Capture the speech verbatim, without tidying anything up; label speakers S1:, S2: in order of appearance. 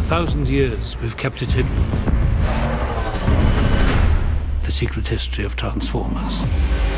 S1: thousand years, we've kept it hidden. The secret history of Transformers.